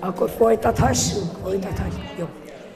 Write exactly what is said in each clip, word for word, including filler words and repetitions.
Akkor folytathassuk? Folytathassuk. Jó.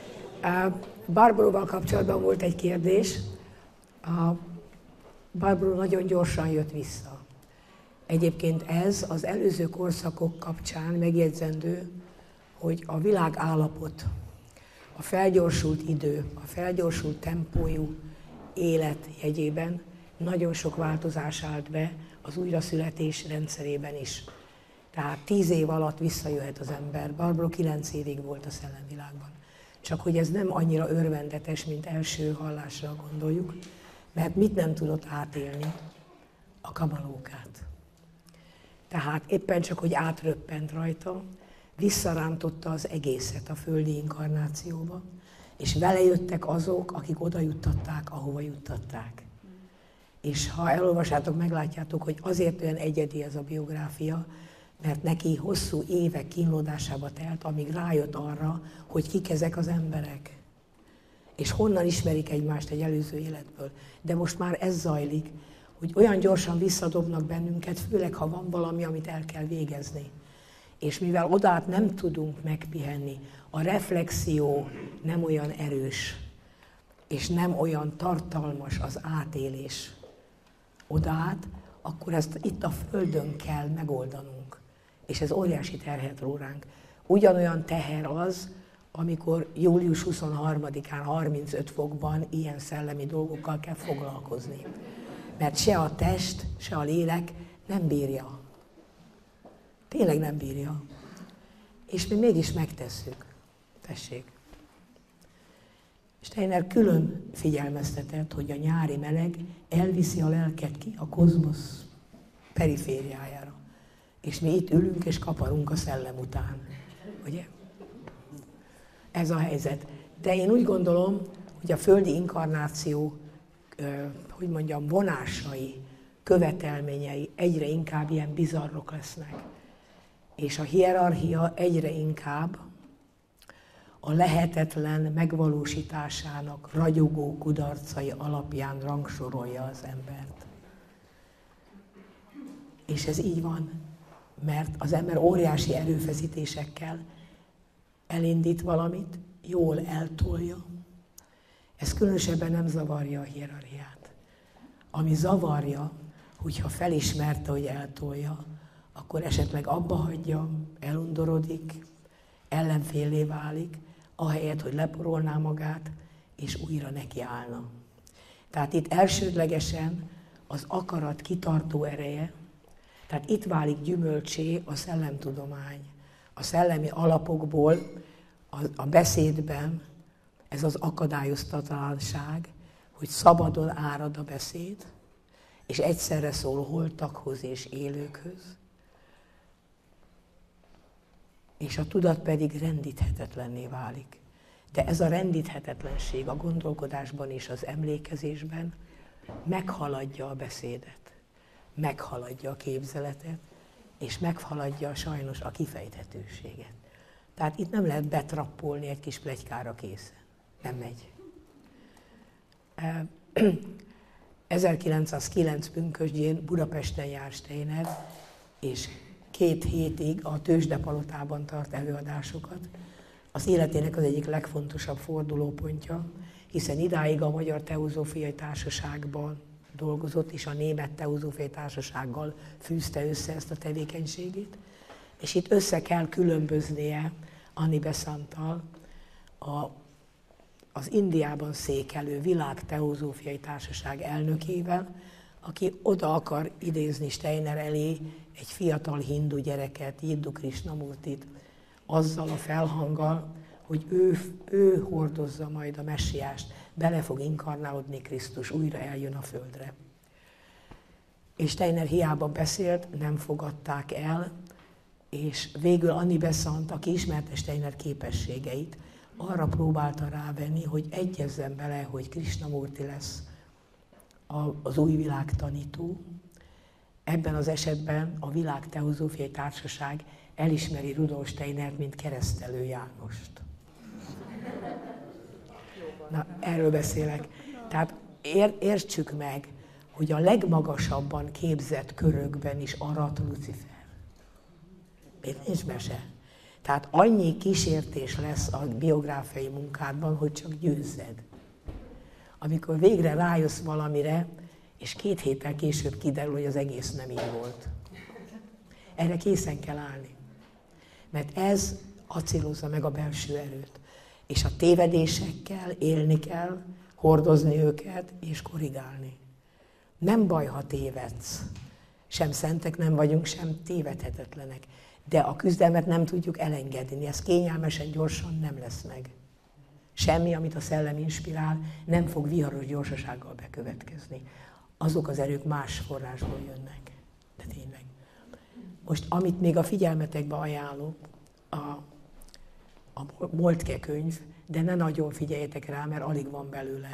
Barbaróval kapcsolatban volt egy kérdés. A Barbaró nagyon gyorsan jött vissza. Egyébként ez az előző korszakok kapcsán megjegyzendő, hogy a világ állapot, a felgyorsult idő, a felgyorsult tempójú élet jegyében nagyon sok változás állt be az újraszületés rendszerében is. Tehát tíz év alatt visszajöhet az ember. Barbaró kilenc évig volt a szellemvilágban. Csak hogy ez nem annyira örvendetes, mint első hallásra gondoljuk, mert mit nem tudott átélni? A kamalókát. Tehát éppen csak, hogy átröppent rajta, visszarántotta az egészet a földi inkarnációba, és vele jöttek azok, akik oda juttatták, ahova juttatták. És ha elolvasátok, meglátjátok, hogy azért olyan egyedi ez a biográfia, mert neki hosszú évek kínlódásába telt, amíg rájött arra, hogy kik ezek az emberek. És honnan ismerik egymást egy előző életből. De most már ez zajlik, hogy olyan gyorsan visszadobnak bennünket, főleg ha van valami, amit el kell végezni. És mivel odát nem tudunk megpihenni, a reflexió nem olyan erős, és nem olyan tartalmas az átélés odát, akkor ezt itt a Földön kell megoldanunk. És ez óriási terhet ró ránk. Ugyanolyan teher az, amikor július huszonharmadikán harmincöt fokban ilyen szellemi dolgokkal kell foglalkozni. Mert se a test, se a lélek nem bírja. Tényleg nem bírja. És mi mégis megtesszük. Tessék. Steiner külön figyelmeztetett, hogy a nyári meleg elviszi a lelket ki a kozmosz perifériájára. És mi itt ülünk és kaparunk a szellem után. Ugye? Ez a helyzet. De én úgy gondolom, hogy a földi inkarnáció, hogy mondjam, vonásai, követelményei egyre inkább ilyen bizarrok lesznek. És a hierarchia egyre inkább a lehetetlen megvalósításának ragyogó kudarcai alapján rangsorolja az embert. És ez így van, mert az ember óriási erőfeszítésekkel elindít valamit, jól eltolja. Ez különösebben nem zavarja a hierarchiát. Ami zavarja, hogyha felismerte, hogy eltolja, akkor esetleg abba hagyja, elundorodik, ellenféllé válik, ahelyett, hogy leporolná magát, és újra nekiállna. Tehát itt elsődlegesen az akarat kitartó ereje, tehát itt válik gyümölcsé a szellemtudomány. A szellemi alapokból, a, a beszédben ez az akadályoztatlanság, hogy szabadon árad a beszéd, és egyszerre szól holtakhoz és élőkhöz, és a tudat pedig rendíthetetlenné válik. De ez a rendíthetetlenség a gondolkodásban és az emlékezésben meghaladja a beszédet, meghaladja a képzeletet, és meghaladja sajnos a kifejthetőséget. Tehát itt nem lehet betrappolni egy kis pletykára készen. Nem megy. ezerkilencszázkilenc pünkösdjén Budapesten jár Steiner, és két hétig a Tőzsdepalotában tart előadásokat. Az életének az egyik legfontosabb fordulópontja, hiszen idáig a Magyar Teozófiai Társaságban dolgozott, és a Német Teozófiai Társasággal fűzte össze ezt a tevékenységét. És itt össze kell különböznie Annie Besanttal, a, az Indiában székelő Világ Teozófiai Társaság elnökével, aki oda akar idézni Steiner elé egy fiatal hindu gyereket, Jiddu Krishnamurtit, azzal a felhanggal, hogy ő, ő hordozza majd a messiást, bele fog inkarnálódni Krisztus, újra eljön a földre. És Steiner hiába beszélt, nem fogadták el, és végül Annie Besant, aki ismerte Steiner képességeit, arra próbálta rávenni, hogy egyezzen bele, hogy Krishnamurti lesz az új világ tanító. Ebben az esetben a Világ Teozófiai Társaság elismeri Rudolf Steinert, mint Keresztelő Jánost. Na, erről beszélek. Tehát ér, értsük meg, hogy a legmagasabban képzett körökben is arat Lucifer. Miért nincs mese? Tehát annyi kísértés lesz a biográfiai munkádban, hogy csak győzzed. Amikor végre rájössz valamire, és két héttel később kiderül, hogy az egész nem így volt. Erre készen kell állni. Mert ez acélozza meg a belső erőt. És a tévedésekkel élni kell, hordozni őket és korrigálni. Nem baj, ha tévedsz. Sem szentek nem vagyunk, sem tévedhetetlenek. De a küzdelmet nem tudjuk elengedni. Ez kényelmesen, gyorsan nem lesz meg. Semmi, amit a szellem inspirál, nem fog viharos gyorsasággal bekövetkezni. Azok az erők más forrásból jönnek. De tényleg. Most, amit még a figyelmetekbe ajánlok, a, a Moltke könyv, de ne nagyon figyeljetek rá, mert alig van belőle.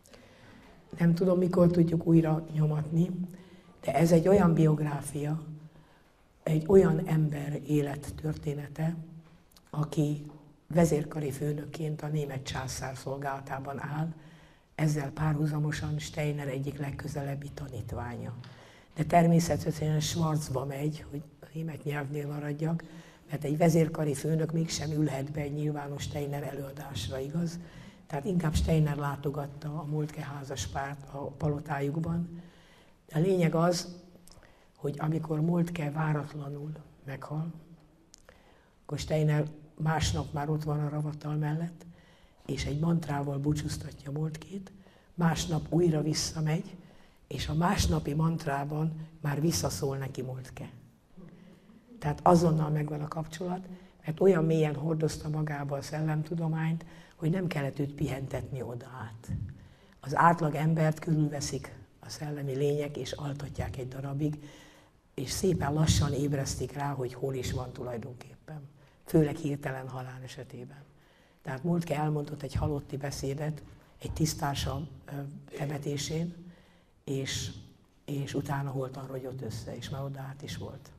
Nem tudom, mikor tudjuk újra nyomatni, de ez egy olyan biográfia, egy olyan ember élettörténete, aki vezérkari főnökként a német császár szolgálatában áll, ezzel párhuzamosan Steiner egyik legközelebbi tanítványa. De természetesen Schwarzba megy, hogy a német nyelvnél maradjak, mert egy vezérkari főnök mégsem ülhet be egy nyilvános Steiner előadásra, igaz? Tehát inkább Steiner látogatta a Moltke házaspárt a palotájukban. De a lényeg az, hogy amikor Moltke váratlanul meghal, akkor Steiner másnap már ott van a ravatal mellett, és egy mantrával búcsúztatja Moltkét, másnap újra visszamegy, és a másnapi mantrában már visszaszól neki Moltke. Tehát azonnal megvan a kapcsolat, mert olyan mélyen hordozta magába a szellemtudományt, hogy nem kellett őt pihentetni oda át. Az átlag embert körülveszik a szellemi lények, és altatják egy darabig, és szépen lassan ébresztik rá, hogy hol is van tulajdonképpen. Főleg hirtelen halál esetében. Tehát Moltke elmondott egy halotti beszédet egy tisztársa temetésén, és, és utána holtan rogyott össze, és már oda át is volt.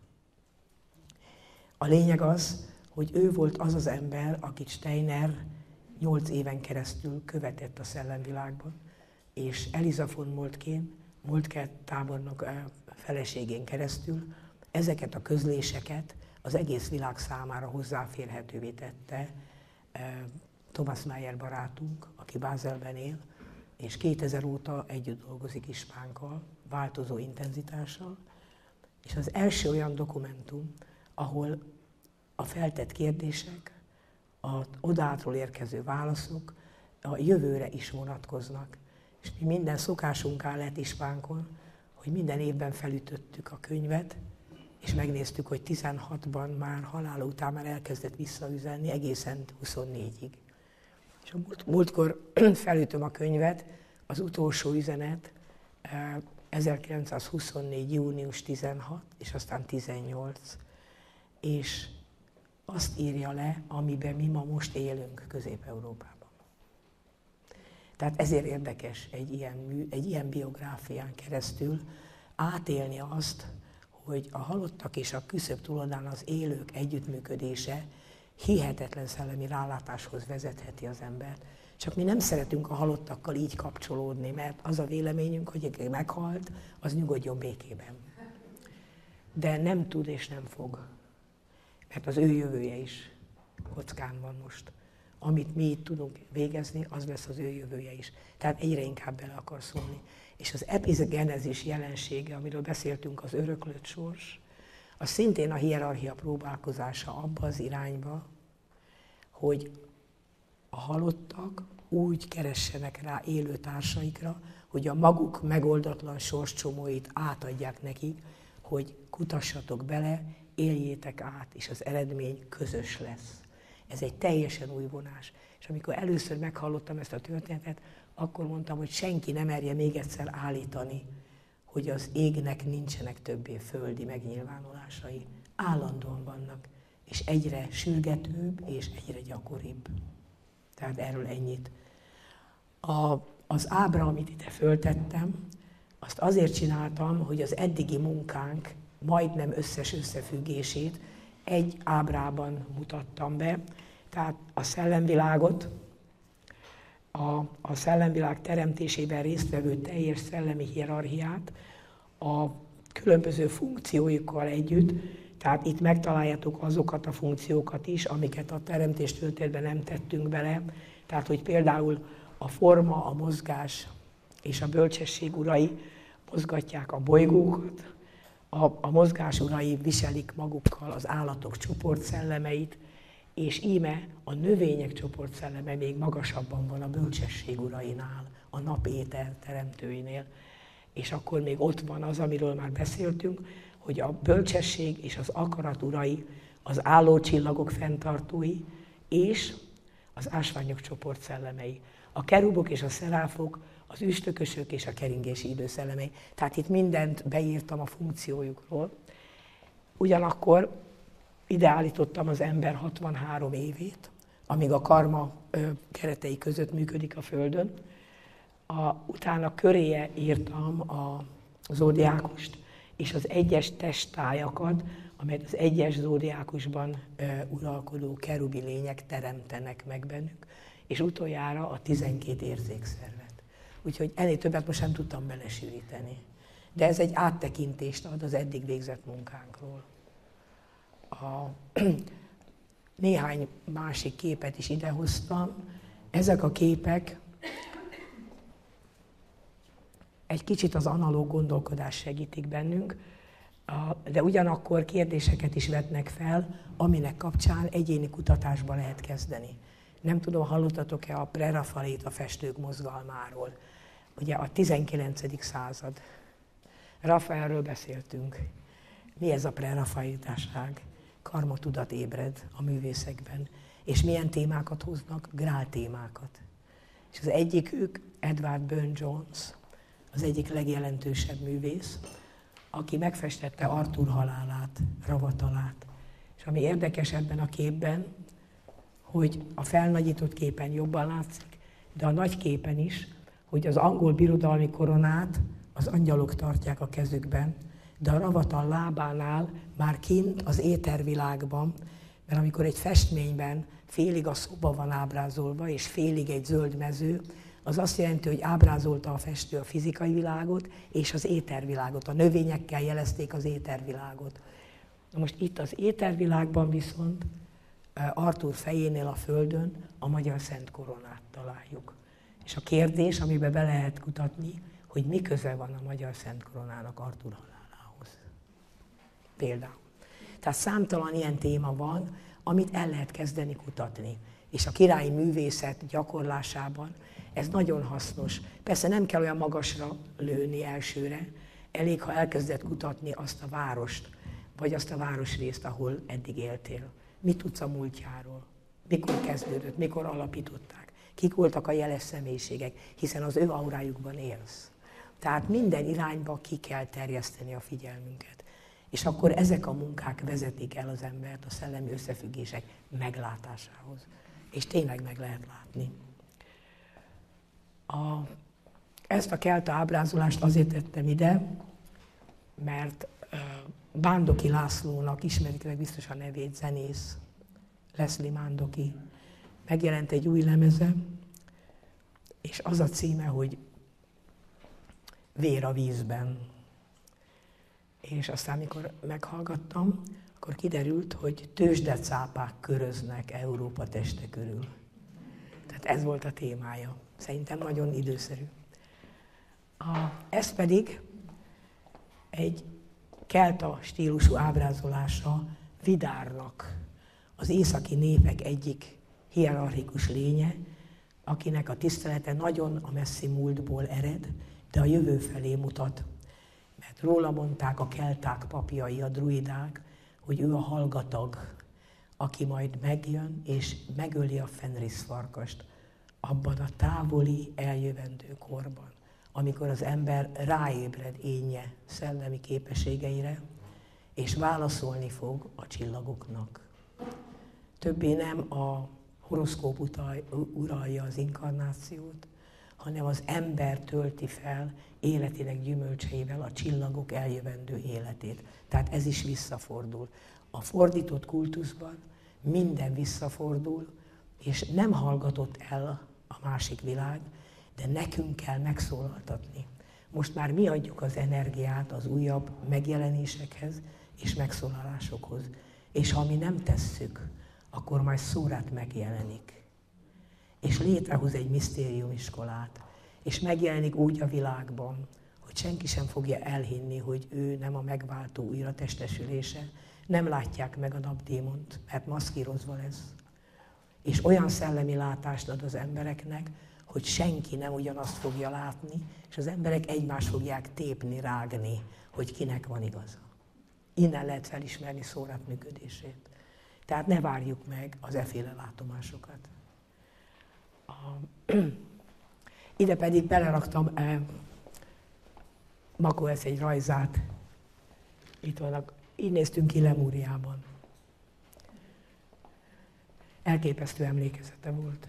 A lényeg az, hogy ő volt az az ember, akit Steiner nyolc éven keresztül követett a szellemvilágban, és Eliza von Moltke, Moltke tábornok feleségén keresztül ezeket a közléseket az egész világ számára hozzáférhetővé tette Thomas Mayer barátunk, aki Bázelben él, és kétezer óta együtt dolgozik Ispánkkal, változó intenzitással, és az első olyan dokumentum, ahol a feltett kérdések, az odátról érkező válaszok a jövőre is vonatkoznak. És mi minden szokásunká lett Ispánkon, hogy minden évben felütöttük a könyvet, és megnéztük, hogy tizenhatban már halála után már elkezdett visszaüzenni, egészen huszonnégyig. És a múlt, múltkor felütöm a könyvet, az utolsó üzenet ezerkilencszázhuszonnégy. június tizenhat, és aztán tizennyolc. És azt írja le, amiben mi ma most élünk Közép-Európában. Tehát ezért érdekes egy ilyen, mű, egy ilyen biográfián keresztül átélni azt, hogy a halottak és a küszöb túloldán az élők együttműködése hihetetlen szellemi rálátáshoz vezetheti az embert. Csak mi nem szeretünk a halottakkal így kapcsolódni, mert az a véleményünk, hogy aki meghalt, az nyugodjon békében. De nem tud és nem fog, mert az ő jövője is kockán van most. Amit mi itt tudunk végezni, az lesz az ő jövője is. Tehát egyre inkább bele akar szólni. És az epigenezis jelensége, amiről beszéltünk, az öröklött sors, az szintén a hierarchia próbálkozása abba az irányba, hogy a halottak úgy keressenek rá élő társaikra, hogy a maguk megoldatlan sorscsomóit átadják nekik, hogy kutassatok bele, éljétek át, és az eredmény közös lesz. Ez egy teljesen új vonás. És amikor először meghallottam ezt a történetet, akkor mondtam, hogy senki nem merje még egyszer állítani, hogy az égnek nincsenek többé földi megnyilvánulásai. Állandóan vannak, és egyre sürgetőbb, és egyre gyakoribb. Tehát erről ennyit. A, az ábra, amit ide föltettem, azt azért csináltam, hogy az eddigi munkánk majdnem összes összefüggését egy ábrában mutattam be. Tehát a szellemvilágot, a, a szellemvilág teremtésében résztvevő teljes szellemi hierarchiát a különböző funkciójukkal együtt, Tehát itt megtaláljátok azokat a funkciókat is, amiket a teremtés történetben nem tettünk bele. Tehát, hogy például a forma, a mozgás és a bölcsesség urai mozgatják a bolygókat, a, a mozgás urai viselik magukkal az állatok csoportszellemeit, és íme a növények csoportszelleme még magasabban van a bölcsesség urainál, a napéter teremtőinél. És akkor még ott van az, amiről már beszéltünk, hogy a bölcsesség és az akarat urai, az álló csillagok fenntartói, és az ásványok csoportszellemei. A kerubok és a szeráfok, az üstökösök és a keringési időszellemei. Tehát itt mindent beírtam a funkciójukról. Ugyanakkor ide állítottam az ember hatvanhárom évét, amíg a karma ö, keretei között működik a Földön. A, utána köréje írtam a zódiákust és az egyes testtájakat, amelyet az egyes zódiákusban ö, uralkodó kerubi lények teremtenek meg bennük, és utoljára a tizenkét érzékszervet. Úgyhogy ennél többet most sem tudtam belesűríteni. De ez egy áttekintést ad az eddig végzett munkánkról. A, néhány másik képet is idehoztam. Ezek a képek egy kicsit az analóg gondolkodást segítik bennünk, de ugyanakkor kérdéseket is vetnek fel, aminek kapcsán egyéni kutatásba lehet kezdeni. Nem tudom, hallottatok-e a prerafaelita festők mozgalmáról. Ugye a tizenkilencedik század. Rafaelről beszéltünk. Mi ez a prerafaelitáság? Karmatudat ébred a művészekben. És milyen témákat hoznak? Grál témákat. És az egyikük Edward Burne-Jones, az egyik legjelentősebb művész, aki megfestette Arthur halálát, ravatalát. És ami érdekes ebben a képben, hogy a felnagyított képen jobban látszik, de a nagy képen is, hogy az angol birodalmi koronát az angyalok tartják a kezükben, de a ravatal lábánál már kint az étervilágban, mert amikor egy festményben félig a szoba van ábrázolva, és félig egy zöld mező, az azt jelenti, hogy ábrázolta a festő a fizikai világot és az étervilágot. A növényekkel jelezték az étervilágot. Na most itt az étervilágban viszont Arthur fejénél a földön a magyar szent koronát találjuk. És a kérdés, amiben be lehet kutatni, hogy mi köze van a magyar szent koronának Arthur halálához. Például. Tehát számtalan ilyen téma van, amit el lehet kezdeni kutatni. És a királyi művészet gyakorlásában ez nagyon hasznos. Persze nem kell olyan magasra lőni elsőre, elég, ha elkezded kutatni azt a várost, vagy azt a városrészt, ahol eddig éltél. Mit tudsz a múltjáról? Mikor kezdődött? Mikor alapították? Kik voltak a jeles személyiségek? Hiszen az ő aurájukban élsz. Tehát minden irányba ki kell terjeszteni a figyelmünket. És akkor ezek a munkák vezetik el az embert a szellemi összefüggések meglátásához. És tényleg meg lehet látni. A, ezt a kelta ábrázolást azért tettem ide, mert uh, Bándoki Lászlónak, ismeritek biztos a nevét, zenész, Leslie Mandoki, megjelent egy új lemeze, és az a címe, hogy Vér a vízben. És aztán, amikor meghallgattam, akkor kiderült, hogy tőzsdecápák köröznek Európa teste körül. Tehát ez volt a témája. Szerintem nagyon időszerű. A, ez pedig egy kelta stílusú ábrázolása Vidárnak, az északi népek egyik hierarchikus lénye, akinek a tisztelete nagyon a messzi múltból ered, de a jövő felé mutat. Mert róla mondták a kelták papjai, a druidák, hogy ő a hallgatag, aki majd megjön és megöli a fenriszfarkast abban a távoli, eljövendő korban, amikor az ember ráébred énje szellemi képességeire, és válaszolni fog a csillagoknak. Többé nem a horoszkóp uralja az inkarnációt, hanem az ember tölti fel életének gyümölcseivel a csillagok eljövendő életét. Tehát ez is visszafordul. A fordított kultuszban minden visszafordul, és nem hallgatott el a másik világ, de nekünk kell megszólaltatni. Most már mi adjuk az energiát az újabb megjelenésekhez, és megszólalásokhoz. És ha mi nem tesszük, akkor majd Szórát megjelenik. És létrehoz egy misztériumiskolát. És megjelenik úgy a világban, hogy senki sem fogja elhinni, hogy ő nem a megváltó újratestesülése. Nem látják meg a napdémont, mert maszkírozva lesz. És olyan szellemi látást ad az embereknek, hogy senki nem ugyanazt fogja látni, és az emberek egymást fogják tépni, rágni, hogy kinek van igaza. Innen lehet felismerni Szórát működését. Tehát ne várjuk meg az efféle látomásokat. A... Ide pedig beleraktam eh, Makoesz egy rajzát. Itt vannak, így néztünk ki Lemúriában. Elképesztő emlékezete volt.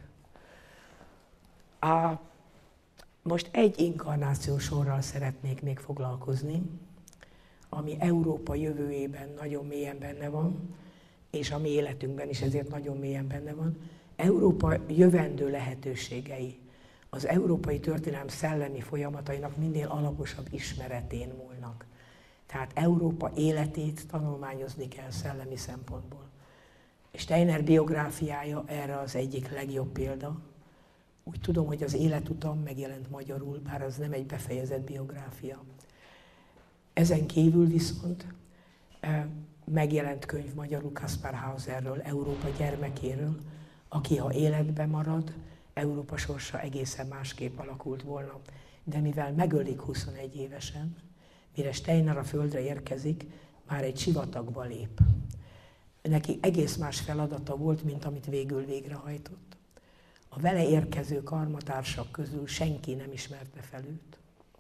A, most egy inkarnációs sorral szeretnék még foglalkozni, ami Európa jövőjében nagyon mélyen benne van, és a mi életünkben is ezért nagyon mélyen benne van. Európa jövendő lehetőségei az európai történelem szellemi folyamatainak minél alaposabb ismeretén múlnak. Tehát Európa életét tanulmányozni kell szellemi szempontból. Steiner biográfiája erre az egyik legjobb példa. Úgy tudom, hogy az életutam megjelent magyarul, bár az nem egy befejezett biográfia. Ezen kívül viszont megjelent könyv magyarul Kaspar Hauserről, Európa gyermekéről, aki ha életben marad, Európa sorsa egészen másképp alakult volna. De mivel megölik huszonegy évesen, mire Steiner a földre érkezik, már egy sivatagba lép. Neki egész más feladata volt, mint amit végül végrehajtott. A vele érkező karmatársak közül senki nem ismerte fel őt.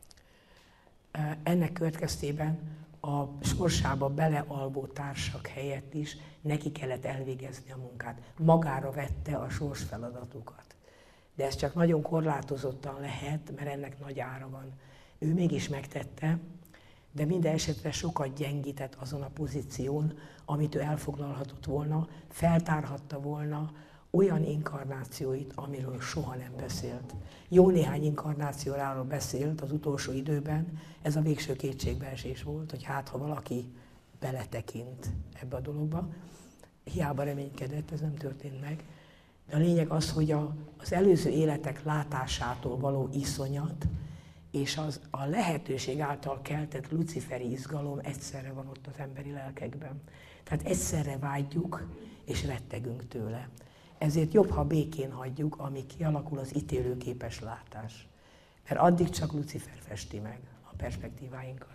Ennek következtében a sorsába belealvó társak helyett is neki kellett elvégezni a munkát. Magára vette a sors feladatukat. De ez csak nagyon korlátozottan lehet, mert ennek nagy ára van. Ő mégis megtette, de minden esetre sokat gyengített azon a pozíción, amit ő elfoglalhatott volna, feltárhatta volna olyan inkarnációit, amiről soha nem beszélt. Jó néhány inkarnációráról beszélt az utolsó időben, ez a végső kétségbeesés volt, hogy hát ha valaki beletekint ebbe a dologba, hiába reménykedett, ez nem történt meg. De a lényeg az, hogy a, az előző életek látásától való iszonyat, és az a lehetőség által keltett luciferi izgalom egyszerre van ott az emberi lelkekben. Tehát egyszerre vágyjuk, és rettegünk tőle. Ezért jobb, ha békén hagyjuk, amíg kialakul az ítélőképes látás. Mert addig csak Lucifer festi meg a perspektíváinkat.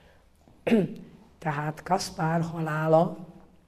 Tehát Kaspár halála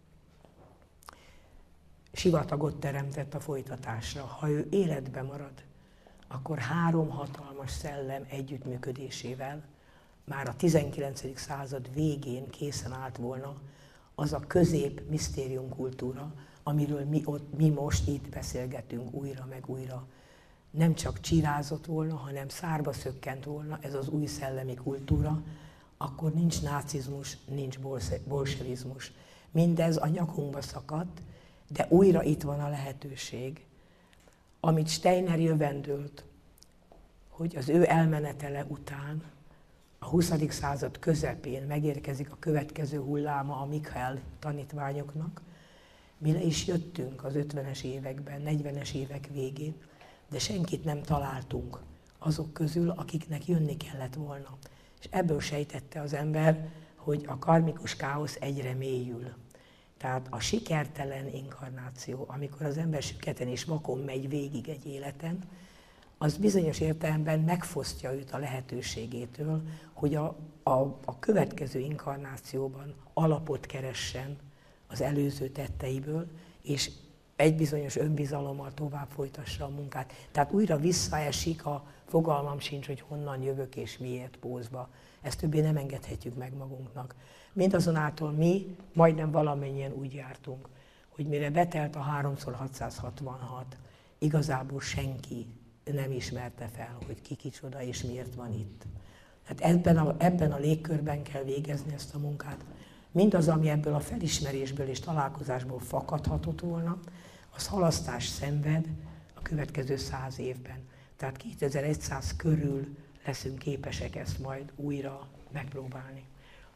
sivatagot teremtett a folytatásra. Ha ő életben marad, akkor három hatalmas szellem együttműködésével már a tizenkilencedik század végén készen állt volna az a közép misztériumkultúra, amiről mi, ott, mi most itt beszélgetünk újra meg újra. Nem csak csirázott volna, hanem szárba szökkent volna ez az új szellemi kultúra, akkor nincs nácizmus, nincs bolsevizmus. Mindez a nyakunkba szakadt, de újra itt van a lehetőség, amit Steiner jövendőlt, hogy az ő elmenetele után a huszadik század közepén megérkezik a következő hulláma a Mikhael tanítványoknak. Mi le is jöttünk az ötvenes években, negyvenes évek végén, de senkit nem találtunk azok közül, akiknek jönni kellett volna. És ebből sejtette az ember, hogy a karmikus káosz egyre mélyül. Tehát a sikertelen inkarnáció, amikor az ember süketen és vakon megy végig egy életen, az bizonyos értelemben megfosztja őt a lehetőségétől, hogy a, a, a következő inkarnációban alapot keressen az előző tetteiből, és egy bizonyos önbizalommal tovább folytassa a munkát. Tehát újra visszaesik a fogalmam sincs, hogy honnan jövök és miért pózba. Ezt többé nem engedhetjük meg magunknak. Mindazonáltal mi majdnem valamennyien úgy jártunk, hogy mire betelt a háromszor hatszázhatvanhat, igazából senki nem ismerte fel, hogy ki kicsoda és miért van itt. Tehát ebben a, ebben a légkörben kell végezni ezt a munkát. Mindaz, ami ebből a felismerésből és találkozásból fakadhatott volna, az halasztás szenved a következő száz évben. Tehát kétezer-száz körül leszünk képesek ezt majd újra megpróbálni.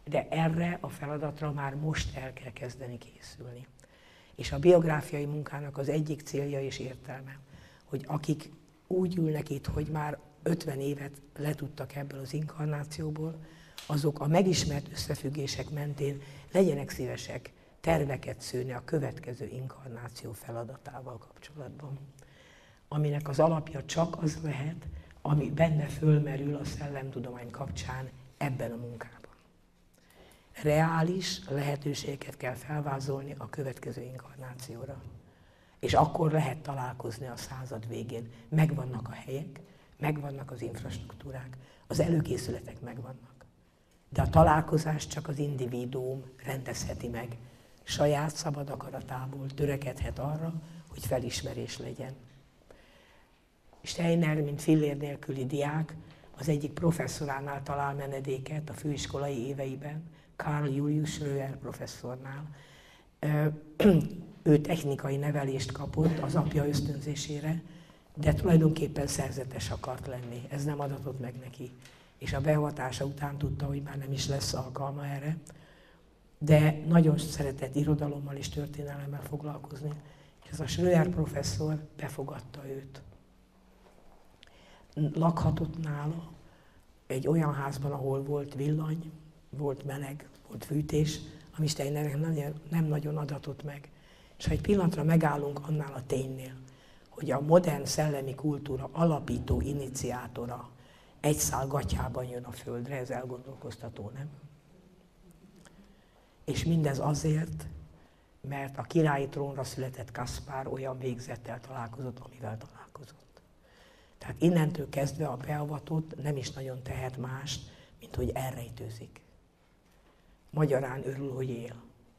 de erre a feladatra már most el kell kezdeni készülni. És a biográfiai munkának az egyik célja és értelme, hogy akik úgy ülnek itt, hogy már ötven évet letudtak ebből az inkarnációból, azok a megismert összefüggések mentén legyenek szívesek terveket szőni a következő inkarnáció feladatával kapcsolatban, aminek az alapja csak az lehet, ami benne fölmerül a szellemtudomány kapcsán ebben a munkában. Reális lehetőségeket kell felvázolni a következő inkarnációra. És akkor lehet találkozni a század végén. Megvannak a helyek, megvannak az infrastruktúrák, az előkészületek megvannak. De a találkozás csak az individuum rendezheti meg. Saját szabad akaratából törekedhet arra, hogy felismerés legyen. Steiner, mint fillér nélküli diák, az egyik professzoránál talál menedéket a főiskolai éveiben, Karl Julius Schröer professzornál. Ő technikai nevelést kapott az apja ösztönzésére, de tulajdonképpen szerzetes akart lenni. Ez nem adatott meg neki. És a beavatása után tudta, hogy már nem is lesz alkalma erre. De nagyon szeretett irodalommal és történelemmel foglalkozni. És ez a Schröer professzor befogadta őt. Lakhatott nála egy olyan házban, ahol volt villany, volt meleg, volt fűtés, ami Steinernek nem nagyon adatott meg. És ha egy pillanatra megállunk annál a ténynél, hogy a modern szellemi kultúra alapító iniciátora egy szál gatyában jön a földre, ez elgondolkoztató, nem? És mindez azért, mert a királyi trónra született Kaspár olyan végzettel találkozott, amivel találkozott. Tehát innentől kezdve a beavatott nem is nagyon tehet mást, mint hogy elrejtőzik. Magyarán örül, hogy él.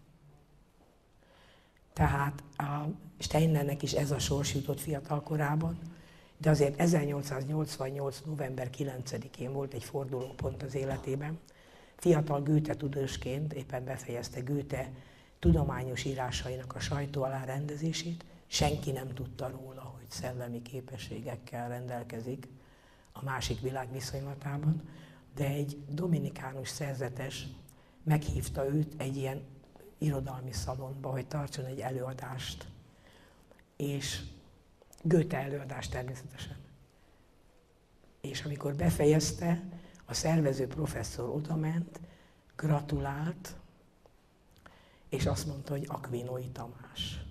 Tehát a Steinernek is ez a sors jutott fiatal korában, de azért ezernyolcszáznyolcvannyolc. november kilencedikén volt egy fordulópont az életében. Fiatal Goethe tudósként éppen befejezte Goethe tudományos írásainak a sajtó alá rendezését. Senki nem tudta róla, hogy szellemi képességekkel rendelkezik a másik világ viszonylatában, de egy dominikánus szerzetes meghívta őt egy ilyen irodalmi szalonba, hogy tartson egy előadást. És Goethe előadást természetesen. És amikor befejezte, a szervező professzor odament, gratulált, és azt mondta, hogy Aquinói Tamás.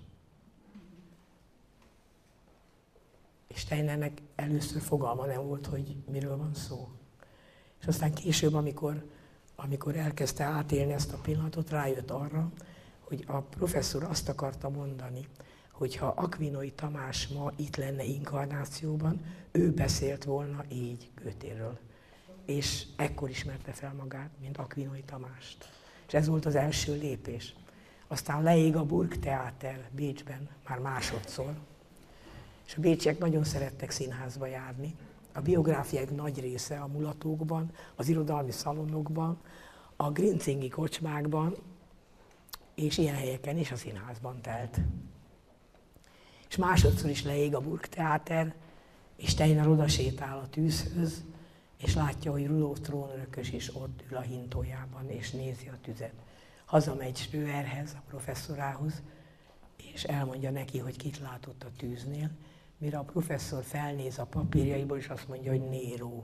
És Steinernek először fogalma nem volt, hogy miről van szó. És aztán később, amikor, amikor elkezdte átélni ezt a pillanatot, rájött arra, hogy a professzor azt akarta mondani, hogy ha Aquinói Tamás ma itt lenne inkarnációban, ő beszélt volna így Goethéről. És ekkor ismerte fel magát, mint Aquinói Tamást. És ez volt az első lépés. Aztán leég a Burgtheater Bécsben, már másodszor. És a bécsiek nagyon szerettek színházba járni. A biográfiák nagy része a mulatókban, az irodalmi szalonokban, a grincingi kocsmákban, és ilyen helyeken is a színházban telt. És másodszor is leég a Burgtheater, és Steiner oda sétál a tűzhöz, és látja, hogy Rudolf trónörökös is ott ül a hintójában, és nézi a tüzet. Hazamegy Schröerhez, a professzorához, és elmondja neki, hogy kit látott a tűznél, mire a professzor felnéz a papírjaiból, és azt mondja, hogy Nero.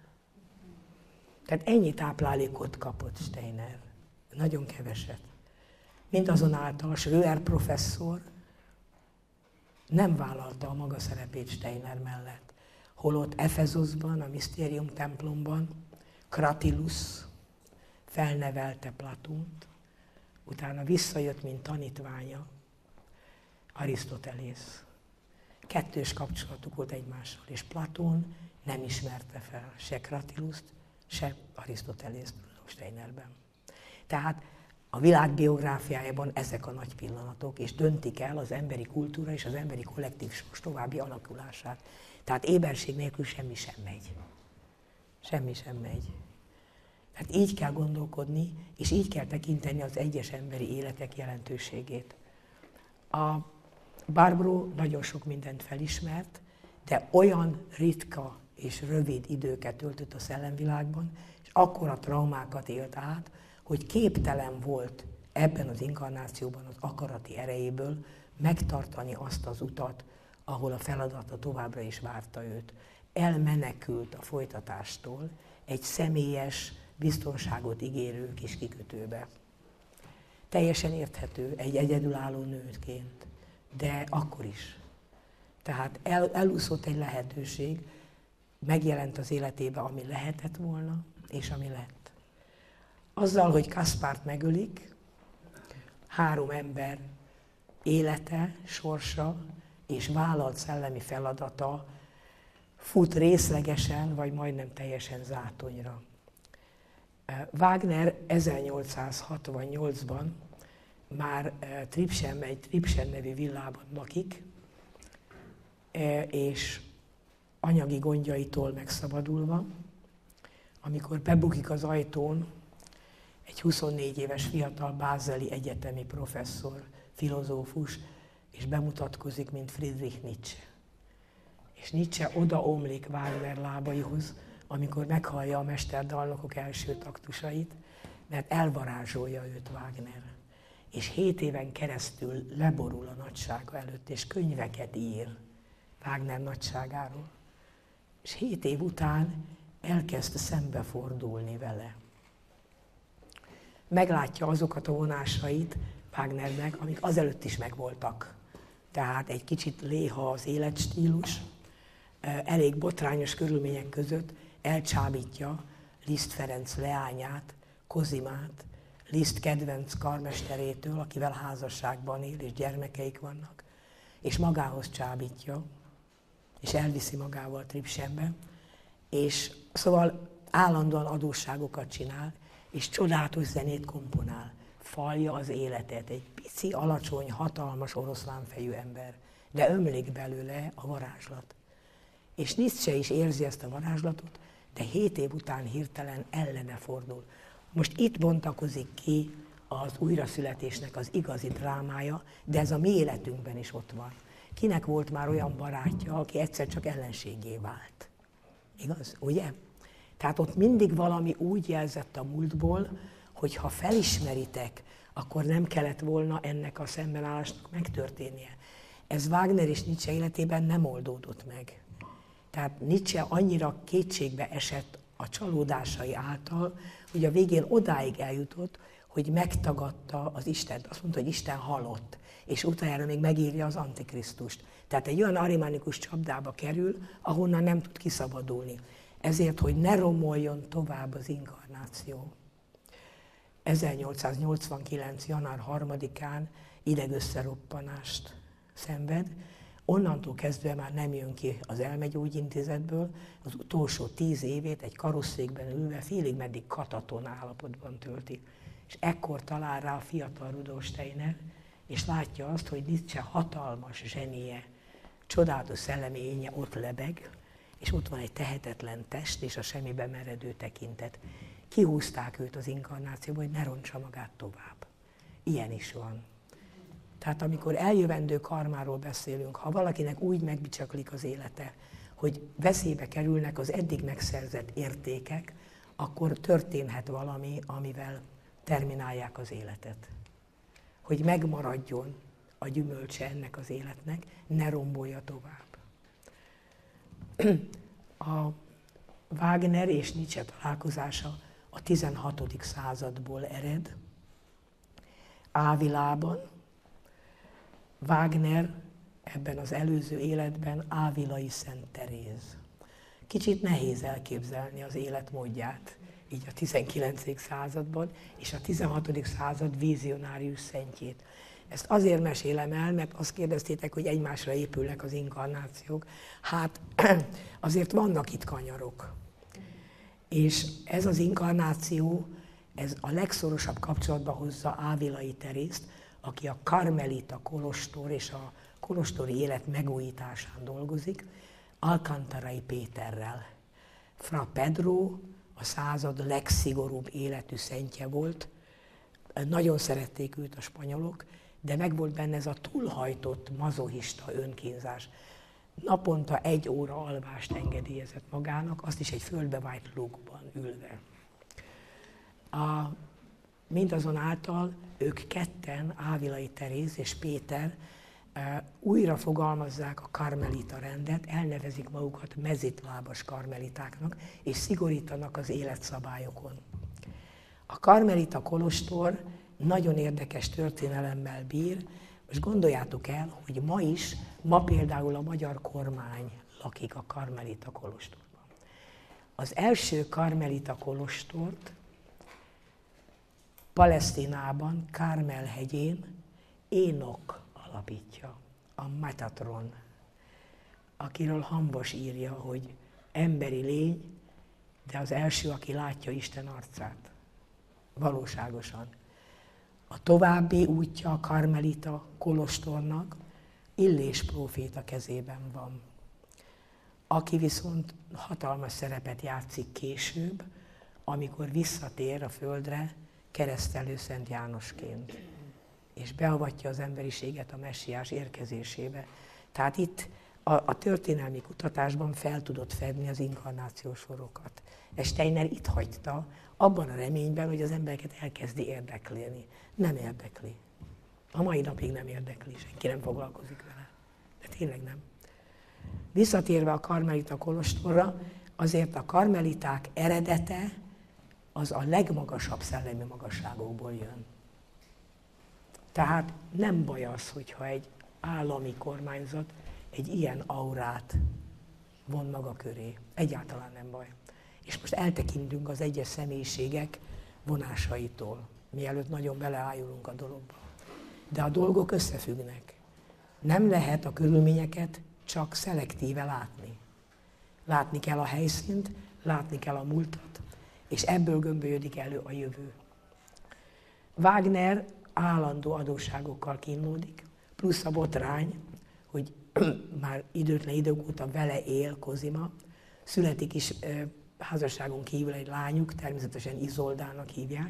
Tehát ennyi táplálékot kapott Steiner. Nagyon keveset. Mindazonáltal Schröer professzor nem vállalta a maga szerepét Steiner mellett. Holott Efezoszban, a Mysterium templomban Cratylus felnevelte Platónt, utána visszajött, mint tanítványa Arisztotelész. Kettős kapcsolatuk volt egymással, és Platón nem ismerte fel se Cratylust, se Arisztotelészt Steinerben. Tehát a világ biográfiájában ezek a nagy pillanatok, és döntik el az emberi kultúra és az emberi kollektív sors további alakulását. Tehát éberség nélkül semmi sem megy. Semmi sem megy. Tehát így kell gondolkodni, és így kell tekinteni az egyes emberi életek jelentőségét. A Barbaro nagyon sok mindent felismert, de olyan ritka és rövid időket töltött a szellemvilágban, és akkora traumákat élt át, hogy képtelen volt ebben az inkarnációban az akarati erejéből megtartani azt az utat, ahol a feladata továbbra is várta őt. Elmenekült a folytatástól egy személyes, biztonságot ígérő kis kikötőbe. Teljesen érthető egy egyedülálló nőként, de akkor is. Tehát el, elúszott egy lehetőség, megjelent az életébe, ami lehetett volna, és ami lett. Azzal, hogy Kaspárt megölik, három ember élete, sorsa és vállalt szellemi feladata fut részlegesen, vagy majdnem teljesen zátonyra. Wagner ezernyolcszázhatvannyolcban már Tribsen, egy Tribsen nevű villában lakik, és anyagi gondjaitól megszabadulva, amikor bebukik az ajtón egy huszonnégy éves fiatal bázeli egyetemi professzor, filozófus, és bemutatkozik, mint Friedrich Nietzsche. És Nietzsche odaomlik Wagner lábaihoz, amikor meghallja a mesterdalnokok első taktusait, mert elvarázsolja őt Wagner. És hét éven keresztül leborul a nagysága előtt, és könyveket ír Wagner nagyságáról. És hét év után elkezd szembefordulni vele. Meglátja azokat a vonásait Wagnernek, amik azelőtt is megvoltak. Tehát egy kicsit léha az életstílus, elég botrányos körülmények között elcsábítja Liszt Ferenc leányát, Kozimát, Liszt kedvenc karmesterétől, akivel házasságban él és gyermekeik vannak, és magához csábítja, és elviszi magával Tribsenbe, és szóval állandóan adósságokat csinál, és csodálatos zenét komponál. Falja az életet, egy pici, alacsony, hatalmas oroszlánfejű ember, de ömlik belőle a varázslat. És Nietzsche is érzi ezt a varázslatot, de hét év után hirtelen ellene fordul. Most itt bontakozik ki az újraszületésnek az igazi drámája, de ez a mi életünkben is ott van. Kinek volt már olyan barátja, aki egyszer csak ellenségé vált? Igaz? Ugye? Tehát ott mindig valami úgy jelzett a múltból, hogy ha felismeritek, akkor nem kellett volna ennek a szembenállásnak megtörténnie. Ez Wagner és Nietzsche életében nem oldódott meg. Tehát Nietzsche annyira kétségbe esett a csalódásai által, hogy a végén odáig eljutott, hogy megtagadta az Istent. Azt mondta, hogy Isten halott, és utána még megírja az Antikrisztust. Tehát egy olyan arimánikus csapdába kerül, ahonnan nem tud kiszabadulni. Ezért, hogy ne romoljon tovább az inkarnáció. ezernyolcszáznyolcvankilenc. január harmadikán idegösszeroppanást szenved, onnantól kezdve már nem jön ki az elmegyógyintézetből, az utolsó tíz évét egy karosszékben ülve félig meddig kataton állapotban tölti. És ekkor talál rá a fiatal Rudolf Steiner, és látja azt, hogy Nietzsche hatalmas zsenie, csodálatos szellemi énje ott lebeg, és ott van egy tehetetlen test és a semmibe meredő tekintet. Kihúzták őt az inkarnációba, hogy ne rontsa magát tovább. Ilyen is van. Tehát amikor eljövendő karmáról beszélünk, ha valakinek úgy megbicsaklik az élete, hogy veszélybe kerülnek az eddig megszerzett értékek, akkor történhet valami, amivel terminálják az életet. Hogy megmaradjon a gyümölcse ennek az életnek, ne rombolja tovább. A Wagner és Nietzsche találkozása a tizenhatodik századból ered. Ávilában Wagner ebben az előző életben ávilai Szent Teréz. Kicsit nehéz elképzelni az életmódját, így a tizenkilencedik században, és a tizenhatodik század vizionárius szentjét. Ezt azért mesélem el, mert azt kérdeztétek, hogy egymásra épülnek az inkarnációk. Hát azért vannak itt kanyarok. És ez az inkarnáció, ez a legszorosabb kapcsolatba hozza Ávilai Terészt, aki a karmelita kolostor és a kolostori élet megújításán dolgozik, Alcántarai Péterrel. Fra Pedro a század legszigorúbb életű szentje volt, nagyon szerették őt a spanyolok, de megvolt benne ez a túlhajtott mazochista önkínzás. Naponta egy óra alvást engedélyezett magának, azt is egy földbevájt lukban ülve. A Mindazonáltal ők ketten, Ávilai Teréz és Péter újra fogalmazzák a karmelita rendet, elnevezik magukat mezitlábas karmelitáknak, és szigorítanak az életszabályokon. A karmelita kolostor nagyon érdekes történelemmel bír. Most gondoljátok el, hogy ma is, ma például a magyar kormány lakik a karmelita kolostorban. Az első karmelita kolostort Palesztinában, Kármel hegyén Énok alapítja, a Metatron, akiről Hambos írja, hogy emberi lény, de az első, aki látja Isten arcát. Valóságosan. A további útja a karmelita kolostornak Illés próféta kezében van, aki viszont hatalmas szerepet játszik később, amikor visszatér a földre keresztelő Szent Jánosként, és beavatja az emberiséget a messiás érkezésébe. Tehát itt a, a történelmi kutatásban fel tudott fedni az inkarnációs sorokat. Steiner itt hagyta, abban a reményben, hogy az embereket elkezdi érdekleni. Nem érdekli. A mai napig nem érdekli, senki nem foglalkozik vele. De tényleg nem. Visszatérve a karmelita kolostorra, azért a karmeliták eredete az a legmagasabb szellemi magasságokból jön. Tehát nem baj az, hogyha egy állami kormányzat egy ilyen aurát von maga köré. Egyáltalán nem baj. És most eltekintünk az egyes személyiségek vonásaitól, mielőtt nagyon beleájulunk a dologba. De a dolgok összefüggnek. Nem lehet a körülményeket csak szelektíve látni. Látni kell a helyszínt, látni kell a múltat, és ebből gömbölyödik elő a jövő. Wagner állandó adósságokkal kínlódik, plusz a botrány, hogy már időtlen idők óta vele él Kozima, születik is házasságon kívül egy lányuk, természetesen Izoldának hívják,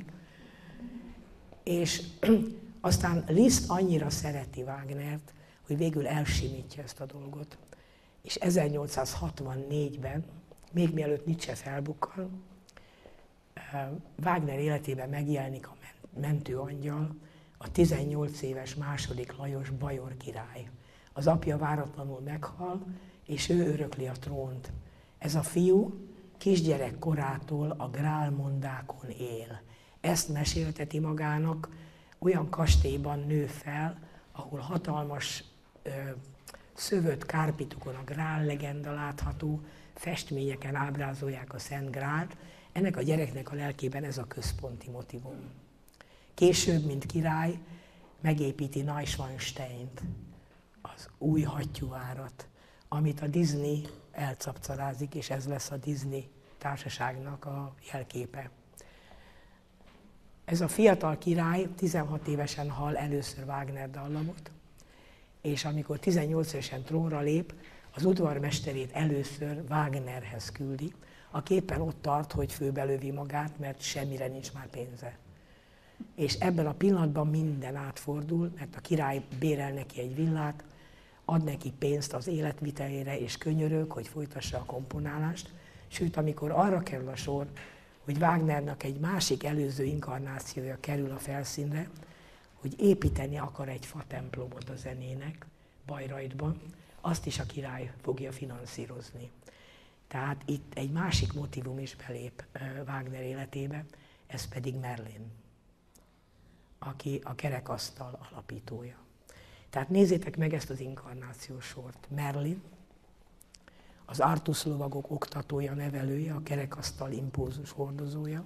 és aztán Liszt annyira szereti Wagnert, hogy végül elsimítja ezt a dolgot. És ezernyolcszázhatvannégyben, még mielőtt Nietzsche felbukkan, Wagner életében megjelenik a mentőangyal, a tizennyolc éves második Lajos bajor király. Az apja váratlanul meghal, és ő örökli a trónt. Ez a fiú kisgyerek korától a grálmondákon él. Ezt mesélteti magának, olyan kastélyban nő fel, ahol hatalmas ö, szövött kárpitokon a grál legenda látható, festményeken ábrázolják a Szent Grált. Ennek a gyereknek a lelkében ez a központi motivum. Később, mint király, megépíti Neuschwansteint, az új hattyúvárat, amit a Disney elcapcarázik, és ez lesz a Disney társaságnak a jelképe. Ez a fiatal király tizenhat évesen hall először Wagner dallamot, és amikor tizennyolc évesen trónra lép, az udvarmesterét először Wagnerhez küldi, aki éppen ott tart, hogy főbelövi magát, mert semmire nincs már pénze. És ebben a pillanatban minden átfordul, mert a király bérel neki egy villát, ad neki pénzt az életvitelére, és könyörög, hogy folytassa a komponálást. Sőt, amikor arra kerül a sor, hogy Wagnernak egy másik előző inkarnációja kerül a felszínre, hogy építeni akar egy fatemplomot a zenének Bayreuthban, azt is a király fogja finanszírozni. Tehát itt egy másik motivum is belép Wagner életébe, ez pedig Merlin, aki a kerekasztal alapítója. Tehát nézzétek meg ezt az inkarnációs sort. Merlin, az Artus lovagok oktatója, nevelője, a kerekasztal impulzus hordozója,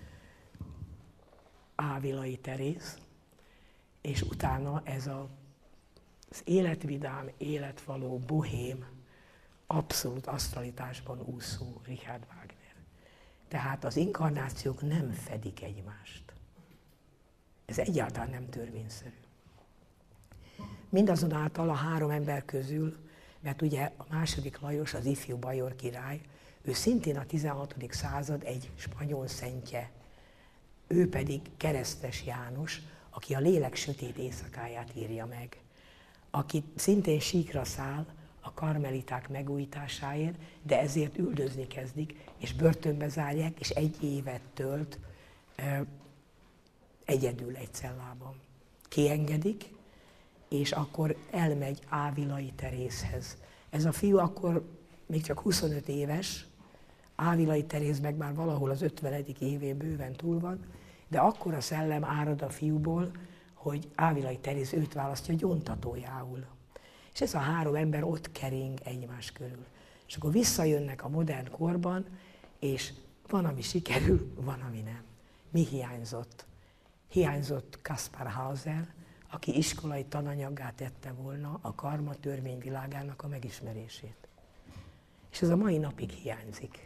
Ávilai Teréz, és utána ez a, az életvidám, életvaló, bohém, abszolút asztralitásban úszó Richard Wagner. Tehát az inkarnációk nem fedik egymást. Ez egyáltalán nem törvényszerű. Mindazonáltal a három ember közül, mert ugye a második Lajos, az ifjú bajor király, ő szintén a tizenhatodik század egy spanyol szentje. Ő pedig Keresztes János, aki a lélek sötét éjszakáját írja meg, aki szintén síkra száll a karmeliták megújításáért, de ezért üldözni kezdik, és börtönbe zárják, és egy évet tölt egyedül egy cellában. Kiengedik, és akkor elmegy Ávilai Terézhez. Ez a fiú akkor még csak huszonöt éves, Ávilai Teréz meg már valahol az ötvenedik évén bőven túl van, de akkor a szellem árad a fiúból, hogy Ávilai Teréz őt választja gyóntatójául. És ez a három ember ott kering egymás körül. És akkor visszajönnek a modern korban, és van, ami sikerül, van, ami nem. Mi hiányzott? Hiányzott Kaspar Hauser, aki iskolai tananyaggá tette volna a karma törvényvilágának a megismerését. És ez a mai napig hiányzik.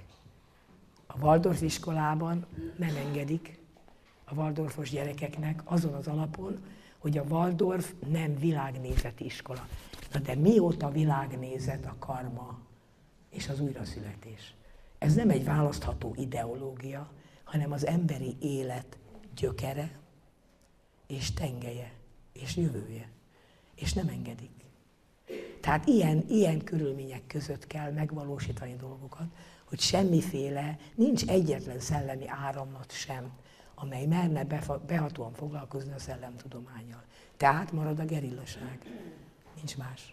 A Waldorf iskolában nem engedik a Waldorfos gyerekeknek azon az alapon, hogy a Waldorf nem világnézeti iskola. Na de mióta világnézet a karma és az újraszületés? Ez nem egy választható ideológia, hanem az emberi élet gyökere és tengelye és jövője. És nem engedik. Tehát ilyen, ilyen körülmények között kell megvalósítani dolgokat, hogy semmiféle, nincs egyetlen szellemi áramlat sem, amely merne behatóan foglalkozni a szellemtudománnyal. Tehát marad a gerillaság. Nincs más.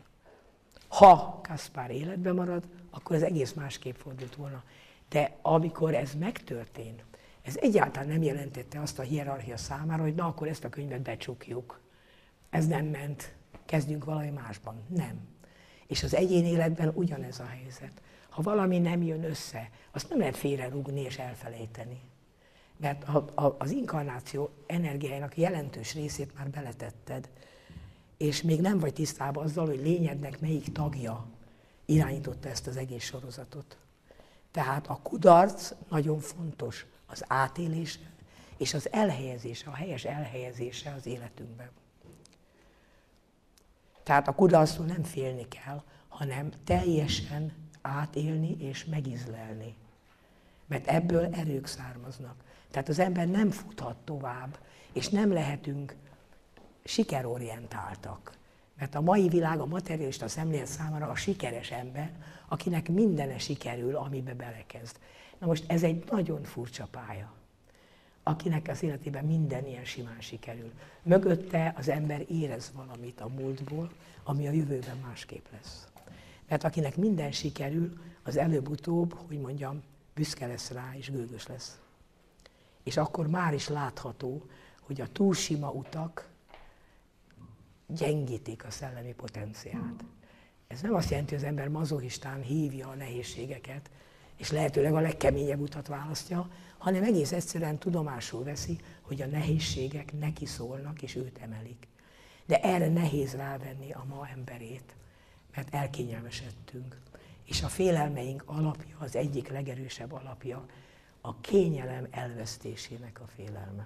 Ha Kaspar életben marad, akkor ez egész másképp fordult volna. De amikor ez megtörtént, ez egyáltalán nem jelentette azt a hierarchia számára, hogy na, akkor ezt a könyvet becsukjuk. Ez nem ment, kezdjünk valami másban. Nem. És az egyén életben ugyanez a helyzet. Ha valami nem jön össze, azt nem lehet félrerúgni és elfelejteni. Mert az inkarnáció energiájának jelentős részét már beletetted, és még nem vagy tisztában azzal, hogy lényednek melyik tagja irányította ezt az egész sorozatot. Tehát a kudarc nagyon fontos, az átélése és az elhelyezése, a helyes elhelyezése az életünkben. Tehát a kudarctól nem félni kell, hanem teljesen átélni és megízlelni. Mert ebből erők származnak. Tehát az ember nem futhat tovább, és nem lehetünk sikerorientáltak. Mert a mai világ, a materialista szemlélet számára a sikeres ember, akinek mindene sikerül, amibe belekezd. Na most ez egy nagyon furcsa pálya, akinek az életében minden ilyen simán sikerül. Mögötte az ember érez valamit a múltból, ami a jövőben másképp lesz. Mert akinek minden sikerül, az előbb-utóbb, hogy mondjam, büszke lesz rá és gőgös lesz. És akkor már is látható, hogy a túl sima utak gyengítik a szellemi potenciált. Ez nem azt jelenti, hogy az ember mazochistán hívja a nehézségeket, és lehetőleg a legkeményebb utat választja, hanem egész egyszerűen tudomásul veszi, hogy a nehézségek neki szólnak, és őt emelik. De erre nehéz rávenni a ma emberét, mert elkényelmesedtünk. És a félelmeink alapja, az egyik legerősebb alapja, a kényelem elvesztésének a félelme.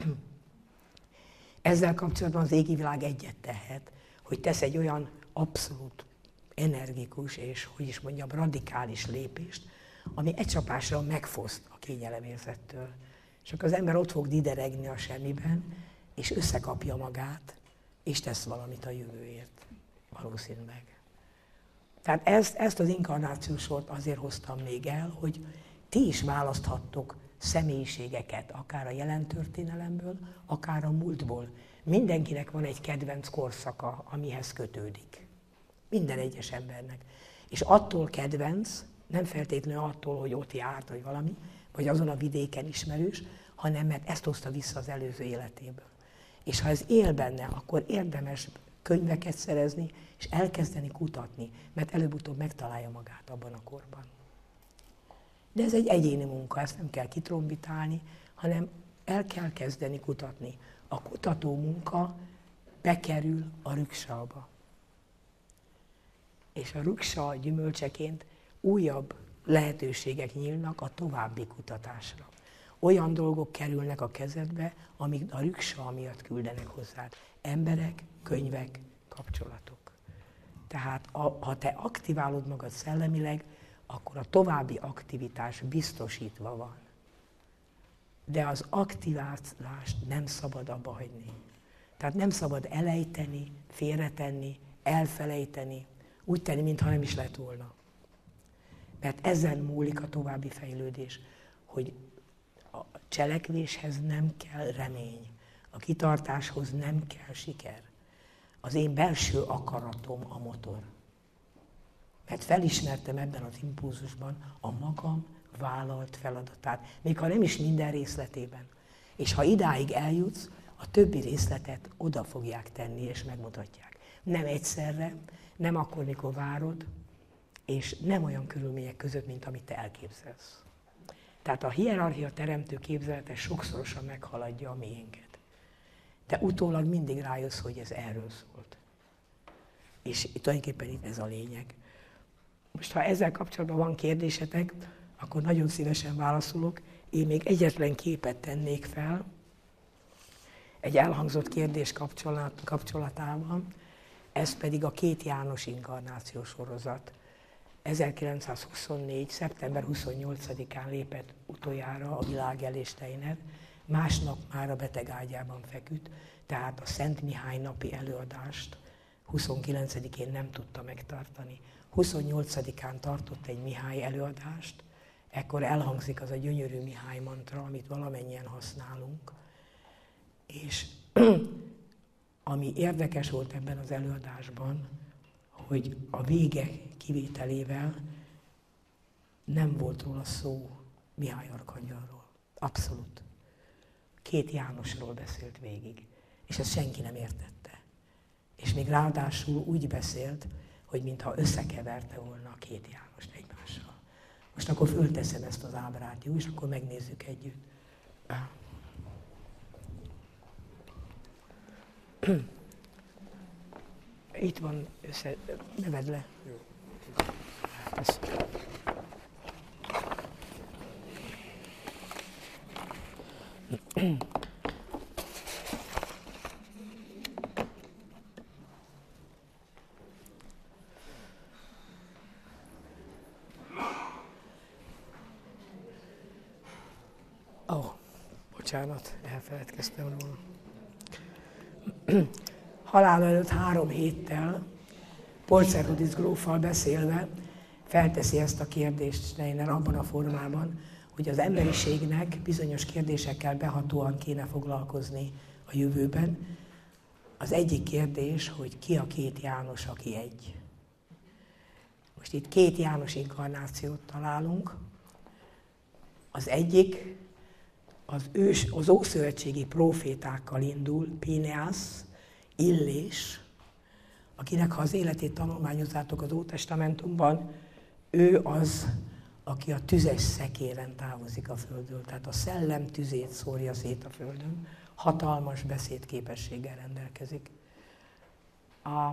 Ezzel kapcsolatban az égi világ egyet tehet, hogy tesz egy olyan abszolút energikus és, hogy is mondjam, radikális lépést, ami egy csapásra megfoszt a kényelemérzettől. És akkor az ember ott fog dideregni a semmiben, és összekapja magát, és tesz valamit a jövőért, valószínűleg. Tehát ezt, ezt az inkarnációs sort azért hoztam még el, hogy ti is választhattok személyiségeket, akár a jelen történelemből, akár a múltból. Mindenkinek van egy kedvenc korszaka, amihez kötődik. Minden egyes embernek. És attól kedvenc, nem feltétlenül attól, hogy ott járt, vagy valami, vagy azon a vidéken ismerős, hanem mert ezt hozta vissza az előző életéből. És ha ez él benne, akkor érdemes könyveket szerezni, és elkezdeni kutatni, mert előbb-utóbb megtalálja magát abban a korban. De ez egy egyéni munka, ezt nem kell kitrombitálni, hanem el kell kezdeni kutatni. A kutató munka bekerül a rüksába. És a rüksa gyümölcseként újabb lehetőségek nyílnak a további kutatásra. Olyan dolgok kerülnek a kezedbe, amik a rüksa miatt küldenek hozzád. Emberek, könyvek, kapcsolatok. Tehát a, ha te aktiválod magad szellemileg, akkor a további aktivitás biztosítva van. De az aktiválást nem szabad abba hagyni. Tehát nem szabad elejteni, félretenni, elfelejteni, úgy tenni, mintha nem is lett volna. Mert ezen múlik a további fejlődés, hogy a cselekvéshez nem kell remény. A kitartáshoz nem kell siker. Az én belső akaratom a motor. Mert felismertem ebben az impulzusban a magam vállalt feladatát, még ha nem is minden részletében. És ha idáig eljutsz, a többi részletet oda fogják tenni és megmutatják. Nem egyszerre, nem akkor, mikor várod, és nem olyan körülmények között, mint amit te elképzelsz. Tehát a hierarchia teremtő képzelete sokszorosan meghaladja a miénket. De utólag mindig rájössz, hogy ez erről szólt. És tulajdonképpen itt ez a lényeg. Most, ha ezzel kapcsolatban van kérdésetek, akkor nagyon szívesen válaszolok. Én még egyetlen képet tennék fel, egy elhangzott kérdés kapcsolat, kapcsolatában, ez pedig a Két János inkarnáció sorozat. ezerkilencszázhuszonnégy. szeptember huszonnyolcadikán lépett utoljára a világ elé Steiner, másnap már a betegágyában feküdt, tehát a Szent Mihály napi előadást huszonkilencedikén nem tudta megtartani. huszonnyolcadikán tartott egy Mihály előadást, ekkor elhangzik az a gyönyörű Mihály mantra, amit valamennyien használunk. És ami érdekes volt ebben az előadásban, hogy a vége kivételével nem volt róla szó Mihály arkangyalról. Abszolút. Két Jánosról beszélt végig, és ezt senki nem értette. És még ráadásul úgy beszélt, hogy mintha összekeverte volna a két Jánost egymással. Most akkor fölteszem ezt az ábrát, jó? És akkor megnézzük együtt. Itt van, össze, neved le. Jó. Ez. Ó, oh, bocsánat, elfeledkeztem róla. Halál előtt három héttel Polczerhudysz gróffal beszélve felteszi ezt a kérdést Steiner abban a formában, hogy az emberiségnek bizonyos kérdésekkel behatóan kéne foglalkozni a jövőben. Az egyik kérdés, hogy ki a két János, aki egy. Most itt két János inkarnációt találunk. Az egyik az, ős, az ószövetségi profétákkal indul, Pineász, Illés, akinek, ha az életét tanulmányozzátok az Ótestamentumban, ő az, aki a tüzes szekéren távozik a földről, tehát a szellem tüzét szórja szét a földön, hatalmas beszédképességgel rendelkezik. A,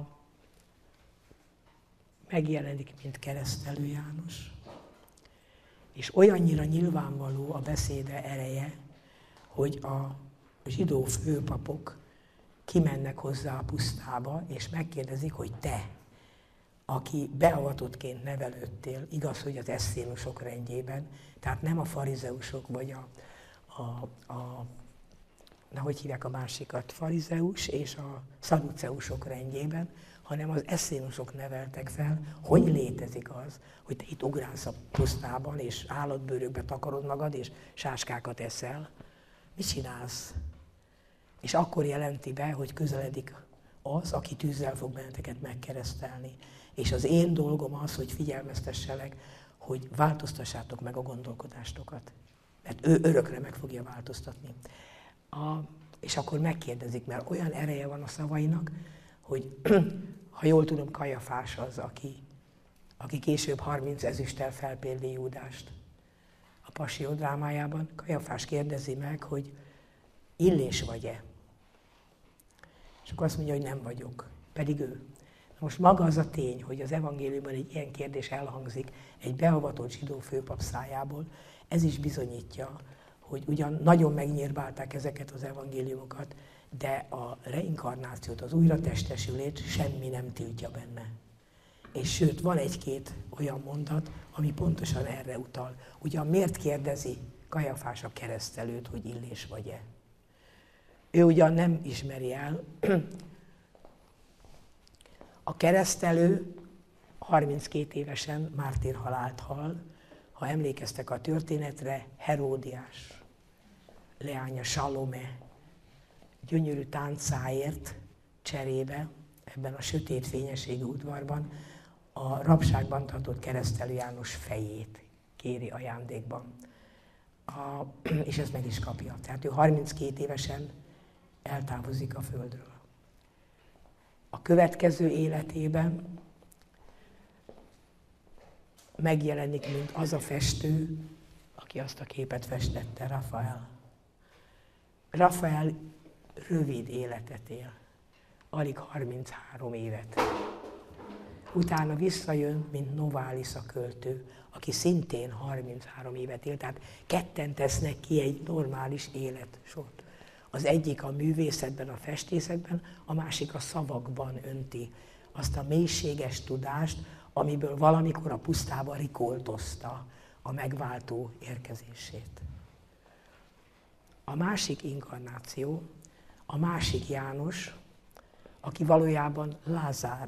megjelenik, mint Keresztelő János, és olyannyira nyilvánvaló a beszéde ereje, hogy a zsidó főpapok kimennek hozzá a pusztába, és megkérdezik, hogy te, aki beavatottként nevelődtél, igaz, hogy az eszénusok rendjében, tehát nem a farizeusok, vagy a, a, a na, hogy hívják a másikat, farizeus és a szaduceusok rendjében, hanem az eszénusok neveltek fel, hogy létezik az, hogy te itt ugrálsz a pusztában, és állatbőrökbe takarod magad, és sáskákat eszel. Mit csinálsz? És akkor jelenti be, hogy közeledik az, aki tűzzel fog benneteket megkeresztelni. És az én dolgom az, hogy figyelmeztesselek, hogy változtassátok meg a gondolkodástokat. Mert ő örökre meg fogja változtatni. A, és akkor megkérdezik, mert olyan ereje van a szavainak, hogy ha jól tudom, Kajafás az, aki, aki később harminc ezüsttel felpérli Júdást a Passió drámájában. Kajafás kérdezi meg, hogy Illés vagy-e? És akkor azt mondja, hogy nem vagyok, pedig ő. Na most maga az a tény, hogy az evangéliumban egy ilyen kérdés elhangzik egy beavatott zsidó főpap szájából, ez is bizonyítja, hogy ugyan nagyon megnyírbálták ezeket az evangéliumokat, de a reinkarnációt, az újratestesülést semmi nem tiltja benne. És sőt, van egy-két olyan mondat, ami pontosan erre utal. Ugyan miért kérdezi Kajafás a keresztelőt, hogy Illés vagy-e? Ő ugyan nem ismeri el. A keresztelő harminckét évesen mártírhalált hal, ha emlékeztek a történetre, Heródiás leánya Salome gyönyörű táncáért cserébe ebben a sötét fényességű udvarban a rabságban tartott Keresztelő János fejét kéri ajándékban. A, és ezt meg is kapja. Tehát ő harminckét évesen eltávozik a földről. A következő életében megjelenik, mint az a festő, aki azt a képet festette, Rafael. Rafael rövid életet él, alig harminchárom évet. Utána visszajön, mint Novalis a költő, aki szintén harminchárom évet él, tehát ketten tesznek ki egy normális életsort. Az egyik a művészetben, a festészetben, a másik a szavakban önti azt a mélységes tudást, amiből valamikor a pusztában rikoltozta a megváltó érkezését. A másik inkarnáció, a másik János, aki valójában Lázár.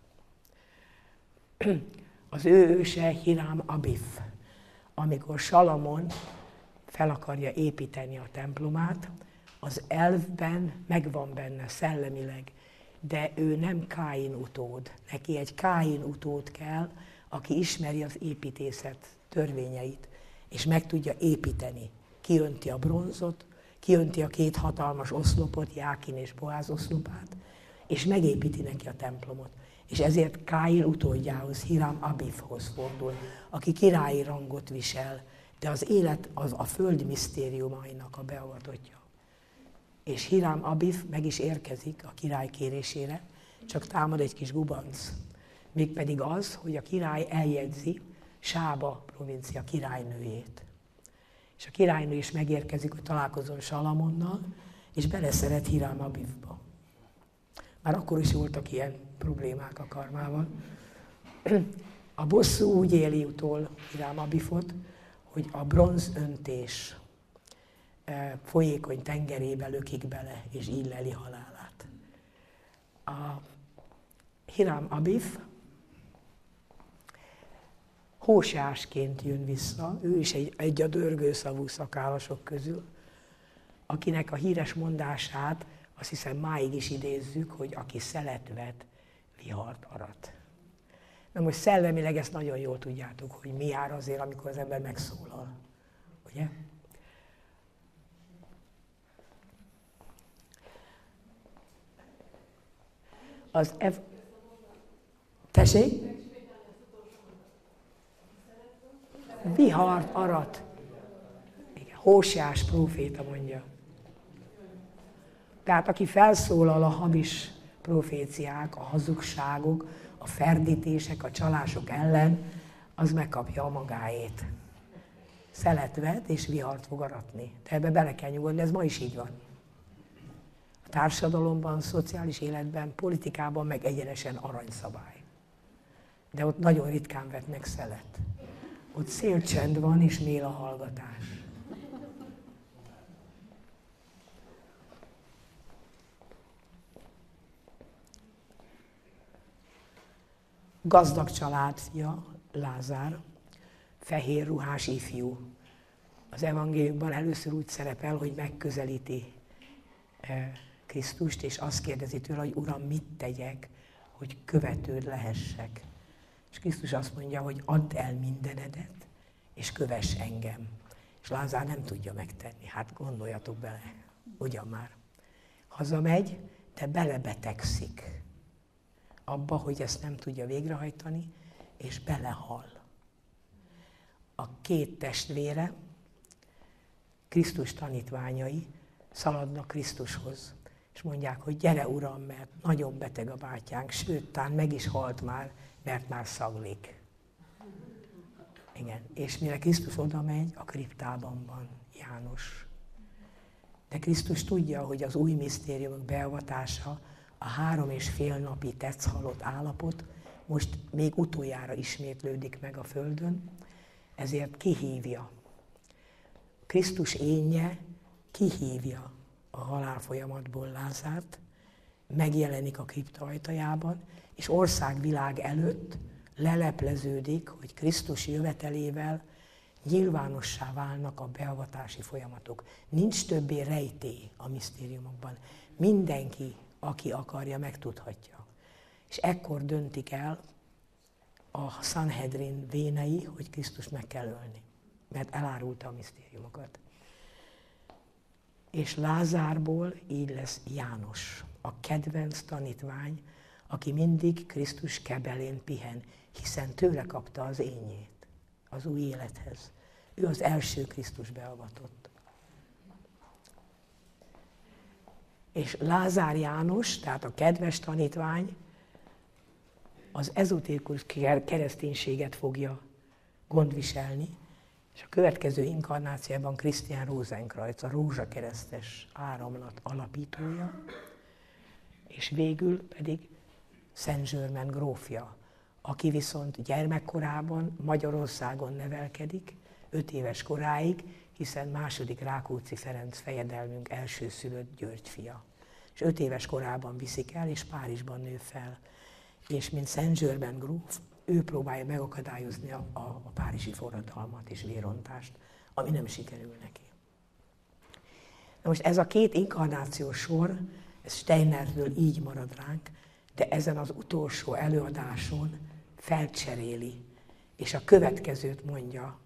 Az ő őse Hiram Abif, amikor Salamon fel akarja építeni a templomát, az elvben megvan benne szellemileg, de ő nem Káin utód. Neki egy Káin utód kell, aki ismeri az építészet törvényeit, és meg tudja építeni. Kiönti a bronzot, kiönti a két hatalmas oszlopot, Jákin és Boáz oszlopát, és megépíti neki a templomot. És ezért Káin utódjához, Hiram Abifhoz fordul, aki királyi rangot visel, de az élet az a föld misztériumainak a beavatottja. És Hiram Abif meg is érkezik a király kérésére, csak támad egy kis gubanc. Mégpedig az, hogy a király eljegyzi Sába provincia királynőjét. És a királynő is megérkezik, hogy találkozzon Salamonnal, és beleszeret Hiram Abifba. Már akkor is voltak ilyen problémák a karmával. A bosszú úgy éli utol Hiram Abifot, hogy a bronzöntés folyékony tengerébe lökik bele, és így leli halálát. A Hiram Abif Hóseásként jön vissza, ő is egy, egy a dörgőszavú szakállasok közül, akinek a híres mondását azt hiszem máig is idézzük, hogy aki szelet vet, vihart arat. Na most szellemileg ezt nagyon jól tudjátok, hogy mi jár azért, amikor az ember megszólal. Ugye? Az ev... Tessék? Vihart arat. Igen, Hóseás próféta mondja. Tehát aki felszólal a hamis proféciák, a hazugságok, a ferdítések, a csalások ellen, az megkapja a magáét. Szelet vet és vihart fog aratni. De ebbe bele kell nyugodni, ez ma is így van. A társadalomban, a szociális életben, politikában meg egyenesen aranyszabály. De ott nagyon ritkán vetnek szelet. Ott szélcsend van és mély a hallgatás. Gazdag családja, Lázár, fehér ruhás ifjú. Az evangéliumban először úgy szerepel, hogy megközelíti Krisztust, és azt kérdezi tőle, hogy Uram, mit tegyek, hogy követőd lehessek. És Krisztus azt mondja, hogy add el mindenedet, és kövess engem. És Lázár nem tudja megtenni. Hát gondoljatok bele, ugyan már. Hazamegy, de belebetegszik abba, hogy ezt nem tudja végrehajtani, és belehal. A két testvére, Krisztus tanítványai szaladnak Krisztushoz, és mondják, hogy gyere Uram, mert nagyon beteg a bátyánk, sőt, tán meg is halt már, mert már szaglik. Igen, és mire Krisztus oda megy, a kriptában van János. De Krisztus tudja, hogy az új misztériumok beavatása, a három és fél napi tetszhalott állapot most még utoljára ismétlődik meg a Földön, ezért kihívja. Krisztus énje kihívja a halál folyamatból Lázárt, megjelenik a kripta ajtajában, és országvilág előtt lelepleződik, hogy Krisztus jövetelével nyilvánossá válnak a beavatási folyamatok. Nincs többé rejtély a misztériumokban. mindenki, aki akarja, megtudhatja. És ekkor döntik el a Sanhedrin vénei, hogy Krisztust meg kell ölni, mert elárulta a misztériumokat. És Lázárból így lesz János, a kedvenc tanítvány, aki mindig Krisztus kebelén pihen, hiszen tőle kapta az énjét az új élethez. Ő az első Krisztus beavatott. És Lázár János, tehát a kedves tanítvány, az ezotérikus kereszténységet fogja gondviselni, és a következő inkarnációban Christian Rosenkreuz, a rózsakeresztes áramlat alapítója, és végül pedig Saint-Germain grófja, aki viszont gyermekkorában Magyarországon nevelkedik, öt éves koráig, hiszen második Rákóczi Ferenc fejedelmünk elsőszülött György fia. És öt éves korában viszik el, és Párizsban nő fel. És mint Saint-Germain gróf, ő próbálja megakadályozni a, a, a párizsi forradalmat és vérontást, ami nem sikerül neki. Na most ez a két inkarnációs sor, ez Steinerről így marad ránk, de ezen az utolsó előadáson felcseréli, és a következőt mondja,